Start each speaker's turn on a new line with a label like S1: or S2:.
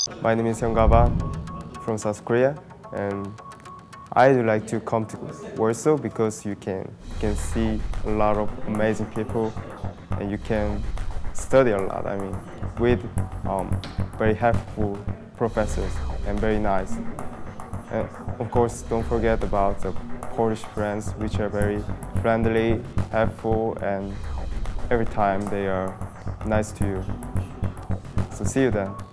S1: My name is Hyungaba from South Korea, and I would like to come to Warsaw because you can see a lot of amazing people, and you can study a lot. I mean, with very helpful professors and very nice. And of course, don't forget about the Polish friends, which are very friendly, helpful, and every time they are nice to you. So see you then.